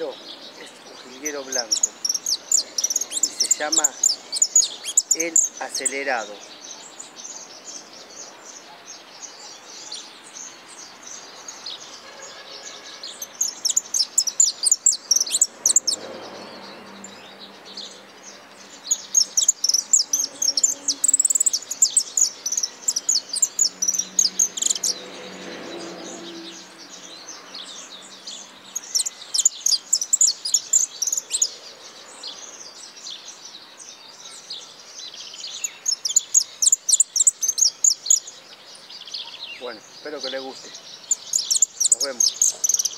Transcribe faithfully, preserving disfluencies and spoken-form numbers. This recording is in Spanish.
pájaro es un jilguero blanco y se llama el acelerado. Bueno, espero que les guste. Nos vemos.